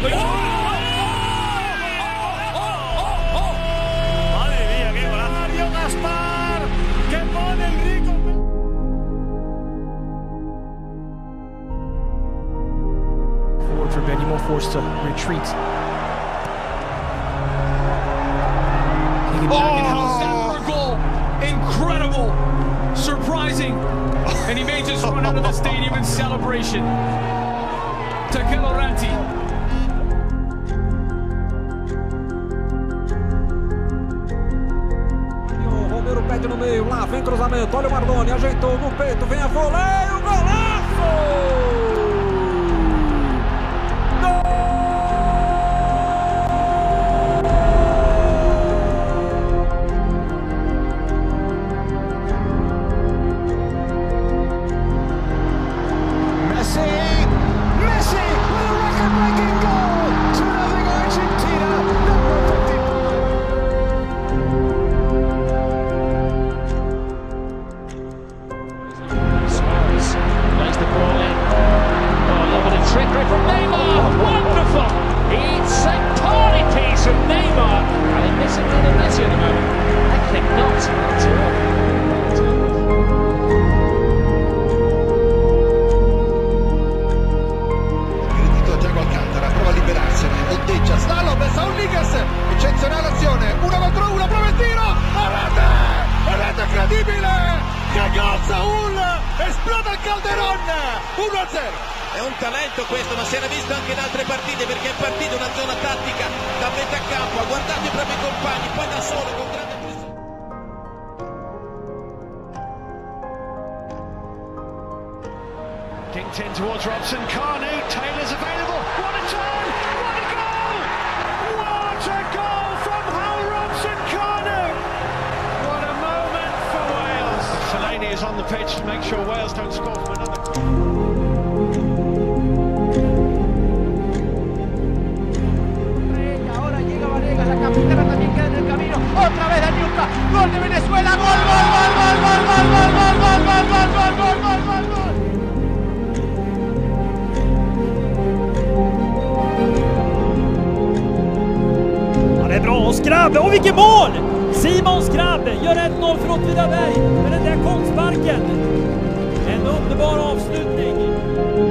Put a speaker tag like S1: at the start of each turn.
S1: Madre mía, qué golazo. Mario Gaspar, que pone el rico. Forward for Benimo, forced to retreat.
S2: Oh, for a goal! Incredible! Surprising! And he made his run out of the stadium in celebration. Takel Laurenti.
S3: Romero pede no meio, lá vem cruzamento, olha o Mardoni, ajeitou no peito, vem a voleio, golaço!
S4: Trickery from Neymar, wonderful! It's a party piece from Neymar. Are they missing Lionel Messi at the moment? I think not at all.
S5: Credito a Thiago Alcantara, prova a liberarsene, ondeggia, slalom, Saul Niguez, eccezionale azione, 1 contro 1, prova il tiro, a rete incredibile, che gol Saul, esplode il Calderon, 1-0.
S6: È un talento questo, ma si era visto anche in altre partite, perché è partito una zona tattica da metà campo, ha guardato i propri compagni, poi da solo con grande pressione.
S1: Kicked in towards Robson, Kanu, Taylor's available, what a turn, what a goal! What a goal from Hal Robson Kanu! What a moment for Wales! Fellaini is on the pitch to make sure Wales don't score from another corner.
S7: La capitana también queda en el camino, otra vez Daniuca, gol de Venezuela, gol, gol, gol, gol, gol, gol, gol, gol, gol, gol, gol, gol, gol, gol, gol.
S8: Ja, det är bra, och Skrabbe, och vilket mål! Simon Skrabbe gör 1-0 för Åtvidaberg med den där konstparken. En underbar avslutning.